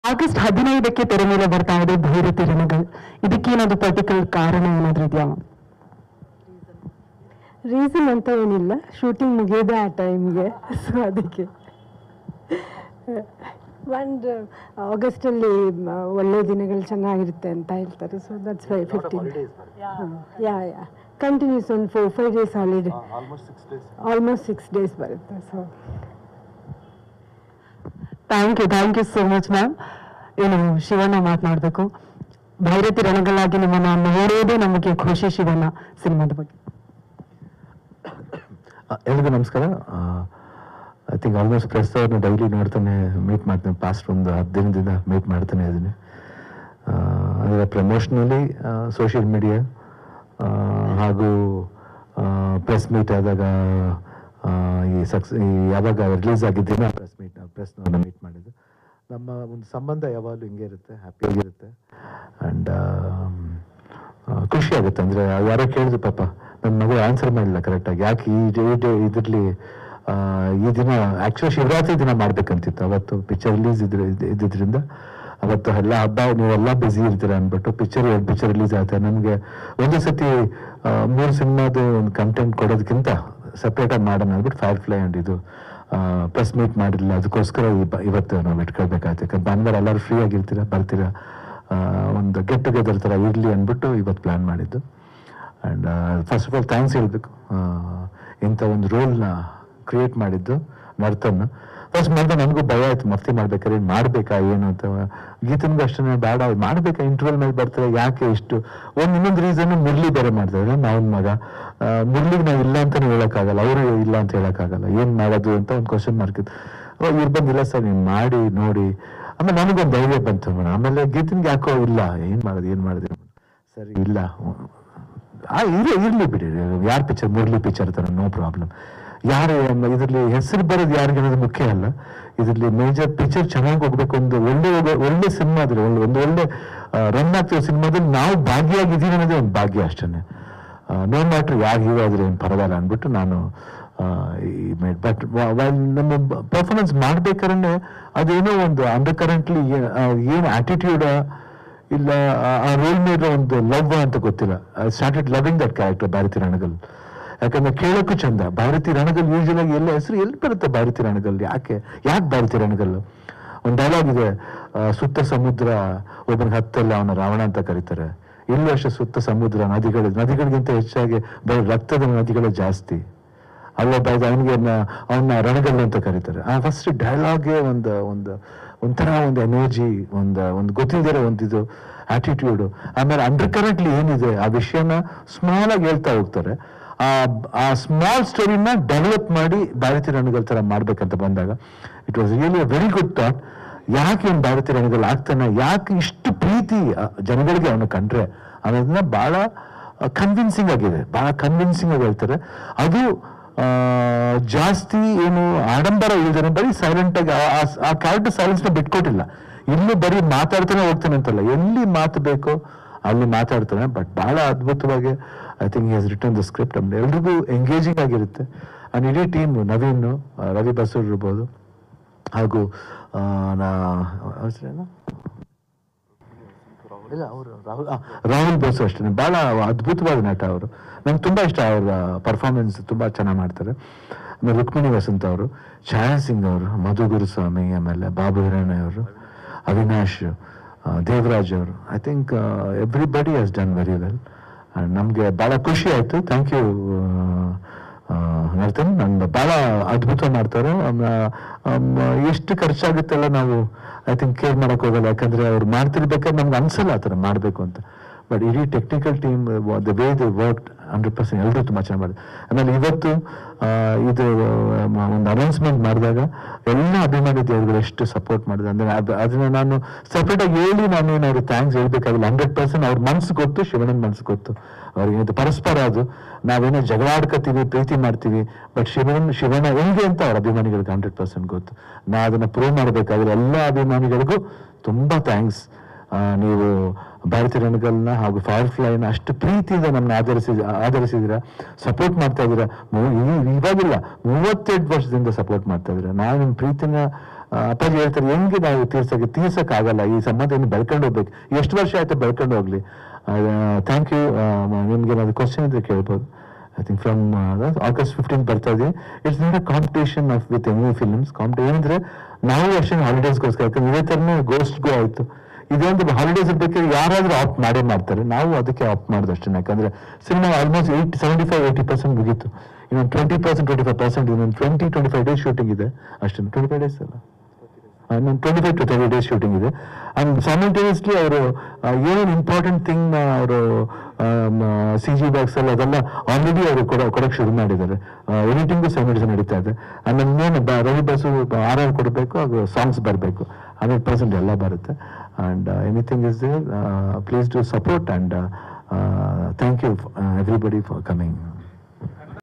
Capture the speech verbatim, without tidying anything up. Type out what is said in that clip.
August ಹದಿನೈದಕ್ಕೆ ತೆರೆ ಮೇಲೆ ಬರ್ತಾ ಇದೆ ಭೈರತಿ ರಣಗಳು. ಇದಕ್ಕೇನಾದ್ರು ಪರ್ಟಿಕ್ಯುಲರ್ ಕಾರಣ ಏನಾದ್ರು ಇದೆಯಾ? ರೀಸನ್ ಅಂತ ಏನಿಲ್ಲ, ಶೂಟಿಂಗ್ ಮುಗಿಯೋದೆ ಆ ಟೈಮ್ಗೆ, ಸೊ ಅದಕ್ಕೆ ಒಂದು ಆಗಸ್ಟಲ್ಲಿ ಒಳ್ಳೆ ದಿನಗಳು ಚೆನ್ನಾಗಿರುತ್ತೆ ಅಂತ ಹೇಳ್ತಾರೆ. So that's why fifteen yeah yeah continues ಒಂದು four five days holiday, almost six days ಬರುತ್ತೆ. So thank you thank you so much ma'am. ಏನು ಶಿವಣ್ಣ ಮಾತನಾಡಬೇಕು, ಭೈರತಿ ರಣಗಳಾಗಿ ನಿಮ್ಮನ್ನ ನೋಡೋದೇ ನಮಗೆ ಖುಷಿ. ಶಿವಣ್ಣ ಸಿನಿಮಾದ ಬಗ್ಗೆ. ಎಲ್ರಿಗೂ ನಮಸ್ಕಾರ. ಐ ಥಿಂಕ್ ಆಲ್ಮೋಸ್ಟ್ ಪ್ರೆಸ್ ಅವ್ರನ್ನ ಡೈಲಿ ನೋಡ್ತಾನೆ, ಮೀಟ್ ಮಾಡ್ತಾನೆ. ಪಾಸ್ಟ್ ಒಂದು ಹತ್ತು ದಿನದಿಂದ ಮೀಟ್ ಮಾಡ್ತಾನೆ ಇದ್ದೀನಿ. ಅಂದರೆ ಪ್ರಮೋಷನಲಿ ಸೋಷಿಯಲ್ ಮೀಡಿಯಾ ಹಾಗೂ ಪ್ರೆಸ್ ಮೀಟ್ ಆದಾಗ ಈ ಸಕ್ಸ್ ಈ ಯಾವಾಗ ರಿಲೀಸ್ ಆಗಿದ್ದೀನೋ ಆ ಪ್ರೆಸ್ ಮೀಟ್ ಪ್ರೆಸ್ನವ್ರನ್ನ ಮೀಟ್ ಮಾಡಿದ್ದು. ನಮ್ಮ ಒಂದು ಸಂಬಂಧ ಯಾವಾಗಲೂ ಹಿಂಗೆ ಇರುತ್ತೆ, ಹ್ಯಾಪಿಯಾಗಿರುತ್ತೆ. ಆ್ಯಂಡ್ ಖುಷಿ ಆಗುತ್ತೆ. ಅಂದರೆ ಯಾರೋ ಕೇಳಿದ್ರು, ಪಾಪ ನನ್ನ ಮಗು ಆನ್ಸರ್ ಮಾಡಲಿಲ್ಲ ಕರೆಕ್ಟಾಗಿ, ಯಾಕೆ ಈ ಡೇ ಇದರಲ್ಲಿ ಈ ದಿನ ಆ್ಯಕ್ಚುಲಿ ಶಿವರಾತ್ರಿ ದಿನ ಮಾಡಬೇಕಂತಿತ್ತು. ಅವತ್ತು ಪಿಕ್ಚರ್ ರಿಲೀಸ್ ಇದ್ರೆ ಇದ್ದಿದ್ದರಿಂದ ಅವತ್ತು ಎಲ್ಲ ಹಬ್ಬ ನೀವೆಲ್ಲ ಬ್ಯುಸಿ ಇರ್ತೀರ ಅಂದ್ಬಿಟ್ಟು ಪಿಕ್ಚರ್ ಎರಡು ಪಿಕ್ಚರ್ ರಿಲೀಸ್ ಆಗುತ್ತೆ. ನನಗೆ ಒಂದು ಸತಿ ಮೂರು ಸಿನಿಮಾದು ಒಂದು ಕಂಟೆಂಟ್ ಕೊಡೋದಕ್ಕಿಂತ ಸಪ್ರೇಟಾಗಿ ಮಾಡೋಣ ಅಂದ್ಬಿಟ್ಟು ಫೈರ್ ಫ್ಲೈ ಆ್ಯಂಡ್ ಇದು ಪ್ರೆಸ್ ಮೀಟ್ ಮಾಡಿರಲಿಲ್ಲ. ಅದಕ್ಕೋಸ್ಕರ ಇವತ್ತು ನಾವು ಇಟ್ಕೊಳ್ಬೇಕಾಯ್ತು. ಯಾಕಂದ್ರೆ ಭಾನುವಾರ ಎಲ್ಲರೂ ಫ್ರೀ ಆಗಿರ್ತೀರ, ಬರ್ತೀರಾ, ಒಂದು ಗೆಟ್ ಟುಗೆದರ್ ಥರ ಇರಲಿ ಅಂದ್ಬಿಟ್ಟು ಇವತ್ತು ಪ್ಲ್ಯಾನ್ ಮಾಡಿದ್ದು. And first of all thanks ಹೇಳಬೇಕು, ಇಂಥ ಒಂದು ರೋಲ್ನ ಕ್ರಿಯೇಟ್ ಮಾಡಿದ್ದು ನರ್ತನ್. ಫಸ್ಟ್ ಮಾಡಿದ ನನಗೂ ಭಯ ಆಯ್ತು, ಮಫ್ತಿ ಮಾಡ್ಬೇಕಾದ್ರೆ ಏನು ಮಾಡಬೇಕಾ ಏನು ಅಂತ. ಗೀತನಿಗೂ ಅಷ್ಟೇ ಬೇಡ, ಮಾಡಬೇಕಾ, ಇಂಟರ್ವಲ್ ಮೇಲೆ ಬರ್ತಾರೆ, ಯಾಕೆ ಇಷ್ಟು. ಒಂದು ಇನ್ನೊಂದು ರೀಸನ್ ಮುರಳಿ ಬೇರೆ ಮಾಡ್ತಾರೆ, ನಾವನ್ ಮಗ. ಮುರಳಿಗೆ ನಾವು ಇಲ್ಲ ಅಂತಲೇ ಹೇಳೋಕ್ಕಾಗಲ್ಲ, ಅವರು ಇಲ್ಲ ಅಂತ ಹೇಳೋಕ್ಕಾಗಲ್ಲ, ಏನು ಮಾಡೋದು ಅಂತ ಒಂದು ಕ್ವಶನ್ ಮಾರ್ಕ್ ಇತ್ತು. ಇವ್ರು ಬಂದಿಲ್ಲ ಸರ್ ನೀವು ಮಾಡಿ ನೋಡಿ. ಆಮೇಲೆ ನನಗೊಂದು ಧೈರ್ಯ ಬಂತು. ಆಮೇಲೆ ಗೀತನ್ಗೆ ಯಾಕೋ ಇಲ್ಲ, ಏನು ಮಾಡೋದು ಏನು ಮಾಡೋದು ಸರಿ ಇಲ್ಲ ಆ ಇರಲಿ ಇರಲಿ ಬಿಡಿ, ಯಾರು ಪಿಕ್ಚರ್ ಮುರಳಿ ಪಿಕ್ಚರ್ ಥರ ನೋ ಪ್ರಾಬ್ಲಮ್. ಯಾರು ಇದರಲ್ಲಿ ಹೆಸರು ಬರೋದು ಯಾರಿಗೆ ಅನ್ನೋದು ಮುಖ್ಯ ಅಲ್ಲ. ಇದರಲ್ಲಿ ಮೇಜರ್ ಪಿಕ್ಚರ್ ಚೆನ್ನಾಗಿ ಹೋಗ್ಬೇಕು. ಒಂದು ಒಳ್ಳೆ ಒಳ್ಳೆ ಸಿನಿಮಾ ಆದ್ರೆ ಒಂದು ಒಂದು ಒಳ್ಳೆ ರನ್ ಆಗ್ತಿರೋ ಸಿನಿಮಾದಲ್ಲಿ ನಾವು ಭಾಗಿಯಾಗಿದ್ದೀವಿ ಅನ್ನೋದೇ ಒಂದು ಭಾಗ್ಯ ಅಷ್ಟೇ. ನೋ ಮ್ಯಾಟ್ರ್ ಯಾರು ಹೀರೋ ಆದ್ರೆ ಏನು ಪರವಾಗಿಲ್ಲ ಅಂದ್ಬಿಟ್ಟು ನಾನು ಈ ಮೇಡ್. ಬಟ್ ನಮ್ಮ ಪರ್ಫಾರ್ಮೆನ್ಸ್ ಮಾಡ್ಬೇಕಾದ್ರೆ ಅದೇನೋ ಒಂದು ಅಂಡರ್ ಕರೆಂಟ್ಲಿ ಏನು ಆಟಿಟ್ಯೂಡ ಇಲ್ಲ ಆ ರೋಲ್ ಮೇಲೆ ಒಂದು ಲವ್ ಅಂತ ಗೊತ್ತಿಲ್ಲ. I started loving that character Bharathi Ranagal. ಯಾಕಂದ್ರೆ ಕೇಳೋಕ್ಕೂ ಚಂದ. ಭಾರತಿ ರಣಗಲ್ ಯೂಶಲ್ ಆಗಿ ಎಲ್ಲ ಹೆಸರು ಎಲ್ಲಿ ಬರುತ್ತೆ ಭಾರತಿ ರಣಗಲ್, ಯಾಕೆ ಯಾಕೆ ಭಾರತಿ ರಣಗಲ್? ಒಂದು ಡೈಲಾಗ್ ಇದೆ, ಸುತ್ತ ಸಮುದ್ರ ಒಬ್ಬನ ಹತ್ತಲ್ಲ ಅವನ ರಾವಣ ಅಂತ ಕರೀತಾರೆ. ಎಲ್ಲೂ ಅಷ್ಟೇ ಸುತ್ತ ಸಮುದ್ರ ನದಿಗಳು, ನದಿಗಳಿಗಿಂತ ಹೆಚ್ಚಾಗಿ ಬರೀ ರಕ್ತದ ನದಿಗಳೇ ಜಾಸ್ತಿ. ಅಲ್ಲೊಬ್ಬ ಅವನಿಗೆ ಅವನ್ನ ರಣಗಲ್ ಅಂತ ಕರೀತಾರೆ. ಆ ಫಸ್ಟ್ ಡೈಲಾಗ್ಗೆ ಒಂದು ಒಂದು ಒಂಥರ ಒಂದು ಎನರ್ಜಿ, ಒಂದು ಒಂದು ಗೊತ್ತಿಲ್ಲದಿರೋ ಒಂದಿದು ಆಟಿಟ್ಯೂಡು. ಆಮೇಲೆ ಅಂಡರ್ ಕರೆಂಟ್ಲಿ ಏನಿದೆ ಆ ವಿಷಯನ ಸ್ಮಾಲ್ ಆಗಿ ಹೇಳ್ತಾ ಹೋಗ್ತಾರೆ. ಆ ಆ ಸ್ಮಾಲ್ ಸ್ಟೋರಿನ ಡೆವಲಪ್ ಮಾಡಿ ಭಾರತಿ ರಣಗಲ್ ಥರ ಮಾಡ್ಬೇಕಂತ ಬಂದಾಗ it was really a very good thought. ಯಾಕೆ ಒಂದು ಭಾರತಿ ರಣಗಲ್ ಆಗ್ತಾನೆ, ಯಾಕೆ ಇಷ್ಟು ಪ್ರೀತಿ ಜನಗಳಿಗೆ ಅವನು ಕಂಡ್ರೆ ಅನ್ನೋದನ್ನ ಬಹಳ ಕನ್ವಿನ್ಸಿಂಗ್ ಆಗಿದೆ, ಬಹಳ ಕನ್ವಿನ್ಸಿಂಗ್ ಆಗಿ ಹೇಳ್ತಾರೆ. ಅದು ಜಾಸ್ತಿ ಏನು ಆಡಂಬರ ಇಲ್ದೇನೆ ಬರೀ ಸೈಲೆಂಟ್ ಆಗಿ ಆ ಕ್ಯಾರೆಕ್ಟರ್ ಸೈಲೆನ್ಸ್ನ ಬಿಟ್ಕೊಟ್ಟಿಲ್ಲ. ಇಲ್ಲೂ ಬರೀ ಮಾತಾಡ್ತಾನೆ ಹೋಗ್ತಾನೆ ಅಂತಲ್ಲ, ಎಲ್ಲಿ ಮಾತು ಬೇಕೋ ಅಲ್ಲಿ ಮಾತಾಡ್ತಾನೆ. ಬಟ್ ಬಹಳ ಅದ್ಭುತವಾಗಿ ಐ ಥಿಂಕ್ ಹಿ ಹಸ್ ರಿಟನ್ ದ ಸ್ಕ್ರಿಪ್ಟ್. ನಮ್ದು ಎಲ್ರಿಗೂ ಎಂಗೇಜಿಂಗ್ ಆಗಿರುತ್ತೆ. ಅಂಡ್ ಇಡೀ ಟೀಮ್ ನವೀನ್, ರವಿ ಬಸೂರ್ ಇರ್ಬೋದು, ಹಾಗೂ ನಾ ಇಲ್ಲ ಅವರು ರಾಹುಲ್ ರಾಹುಲ್ ಬೋಸು ಅಷ್ಟೇ ಭಾಳ ಅದ್ಭುತವಾದ ನಟ ಅವರು. ನಂಗೆ ತುಂಬ ಇಷ್ಟ ಅವರ ಪರ್ಫಾರ್ಮೆನ್ಸ್, ತುಂಬ ಚೆನ್ನಾಗಿ ಮಾಡ್ತಾರೆ. ಆಮೇಲೆ ರುಕ್ಮಿಣಿ ವಸಂತ್ ಅವರು, ಛಾಯಾ ಸಿಂಗ್ ಅವರು, ಮಧು ಗುರುಸ್ವಾಮಿ, ಆಮೇಲೆ ಬಾಬು ಹಿರಣ್ಯ ಅವರು, ಅವಿನಾಶ್, ದೇವರಾಜ್ ಅವರು. I think everybody has done very well. And ನಮಗೆ ಭಾಳ ಖುಷಿ ಆಯಿತು. Thank you Narthan. ನಂದು ಭಾಳ ಅದ್ಭುತ ಮಾಡ್ತಾರೆ. ಎಷ್ಟು ಖರ್ಚಾಗುತ್ತೆಲ್ಲ ನಾವು ಐ ಥಿಂಕ್ ಕೇರ್ ಮಾಡೋಕೆ ಹೋಗಲ್ಲ, ಯಾಕಂದರೆ ಅವ್ರು ಮಾಡ್ತಿರ್ಬೇಕಾದ್ರೆ ನಮ್ಗೆ ಅನ್ಸಲ್ಲ ಆ ಥರ ಮಾಡಬೇಕು ಅಂತ. ಬಟ್ ಇಡೀ technical team the way they work hundred percent ಎಲ್ಲರೂ ತುಂಬ ಚೆನ್ನಾಗಿ ಮಾಡಿದೆ. ಆಮೇಲೆ ಇವತ್ತು ಇದು ಒಂದು ಅನೌನ್ಸ್ಮೆಂಟ್ ಮಾಡಿದಾಗ ಎಲ್ಲ ಅಭಿಮಾನಿ ದೇವರುಗಳು ಎಷ್ಟು ಸಪೋರ್ಟ್ ಮಾಡಿದೆ ಅಂದರೆ ಅದನ್ನ ನಾನು ಸಪ್ರೇಟಾಗಿ ಹೇಳಿ ನಾನು ಏನಾದ್ರು ಥ್ಯಾಂಕ್ಸ್ ಹೇಳ್ಬೇಕಾಗಿಲ್ಲ. ಹಂಡ್ರೆಡ್ ಪರ್ಸೆಂಟ್ ಅವ್ರ ಮನ್ಸು ಗೊತ್ತು, ಶಿವಣ್ಣನ ಮನ್ಸು ಗೊತ್ತು ಅವ್ರಿಗೆ. ಇದು ಪರಸ್ಪರ ಅದು ನಾವೇನೋ ಜಗಳ ಆಡ್ಕೋತೀವಿ, ಪ್ರೀತಿ ಮಾಡ್ತೀವಿ, ಬಟ್ ಶಿವಣ್ಣ ಶಿವಣ್ಣ ಹೆಂಗೆ ಅಂತ ಅವ್ರ ಅಭಿಮಾನಿಗಳಿಗೆ ಹಂಡ್ರೆಡ್ ಪರ್ಸೆಂಟ್ ಗೊತ್ತು. ನಾ ಅದನ್ನ ಪ್ರೂವ್ ಮಾಡಬೇಕಾದ್ರೆ ಎಲ್ಲ ಅಭಿಮಾನಿಗಳಿಗೂ ತುಂಬ ಥ್ಯಾಂಕ್ಸ್. ನೀವು ಭಾರತಿ ರಣಗಲ್ನ ಹಾಗೂ ಫೈರ್ ಫ್ಲೈನ ಅಷ್ಟು ಪ್ರೀತಿಯಿಂದ ನಮ್ಮನ್ನ ಆಧರಿಸಿ ಆಧರಿಸಿದ್ದೀರಾ, ಸಪೋರ್ಟ್ ಮಾಡ್ತಾ ಇದ್ದೀರಾ. ಇವಾಗಿಲ್ಲ, ಮೂವತ್ತೆಂಟು ವರ್ಷದಿಂದ ಸಪೋರ್ಟ್ ಮಾಡ್ತಾ ಇದ್ದೀರಾ. ನಾವು ನಿಮ್ಮ ಪ್ರೀತಿನ ಅಪ್ಪಾಜಿ ಹೇಳ್ತಾರೆ ಹೆಂಗೆ ನಾವು ತೀರ್ಸಕ್ಕೆ ತೀರ್ಸಕ್ಕಾಗಲ್ಲ, ಈ ಸಂಬಂಧ ಇನ್ನು ಬೆಳ್ಕೊಂಡು ಹೋಗ್ಬೇಕು, ಎಷ್ಟು ವರ್ಷ ಆಯ್ತು ಬೆಳ್ಕೊಂಡು ಹೋಗ್ಲಿ. Thank you. ನಿಮ್ಗೆ ಏನಾದ್ರು ಕ್ವಶನ್ ಇದ್ರೆ ಕೇಳ್ಬೋದು. I think from August fifteen ಬರ್ತಾ ಇದೆ. It's not a competition of with any films. Competition ಏನಂದ್ರೆ ನಾವು ಅಷ್ಟೇ ಹಾಲಿಡೇಸ್ಗೋಸ್ಕರ, ಯಾಕಂದ್ರೆ ಇದೇ ಥರನೇ ಗೋಸ್ಟ್ ಗೋ ಆಯ್ತು. ಇದೊಂದು ಹಾಲಿಡೇಸ್ ಬೇಕಾದ್ರೆ ಯಾರಾದ್ರೂ ಆಪ್ಟ್ ಮಾಡೇ ಮಾಡ್ತಾರೆ, ನಾವು ಅದಕ್ಕೆ ಆಪ್ಟ್ ಮಾಡೋದು ಅಷ್ಟೇ. ಯಾಕಂದ್ರೆ cinema almost eight seventy five eighty percent ಮುಗೀತು. ಇನ್ನೊಂದು twenty percent twenty five percent ಇನ್ನೊಂದು twenty twenty five days shooting ಇದೆ ಅಷ್ಟೇ. ಟ್ವೆಂಟಿ ಫೈವ್ ಡೇಸ್ ಅಲ್ಲ, ಇನ್ನೊಂದು twenty five to thirty days shooting ಇದೆ. ಅಂಡ್ ಸೈಮಲ್ಟೇನಿಯಸ್ಲಿ ಅವರು ಏನೇನು ಇಂಪಾರ್ಟೆಂಟ್ ಥಿಂಗ್ ಅವರು ಸಿ ಜಿ ಬ್ಯಾಗ್ಸ್ ಎಲ್ಲ ಅದೆಲ್ಲ ಆಲ್ರೆಡಿ ಅವರು ಕೊಡ ಕೊಡಕ್ಕೆ ಶುರು ಮಾಡಿದ್ದಾರೆ. ಎಡಿಟಿಂಗು ಸೈಮಲ್ಟೇನಿಯಸ್ ನಡೀತಾ ಇದೆ. ಆಮೇಲೆ ಇನ್ನೇನು ರವಿ ಬಸ್ಸು ಆರ್ ಆರ್ ಕೊಡಬೇಕು, ಅದು ಸಾಂಗ್ಸ್ ಬರಬೇಕು, ಹಂಡ್ರೆಡ್ ಪರ್ಸೆಂಟ್ ಎಲ್ಲ ಬರುತ್ತೆ. And anything is there, please to support and thank you everybody for coming.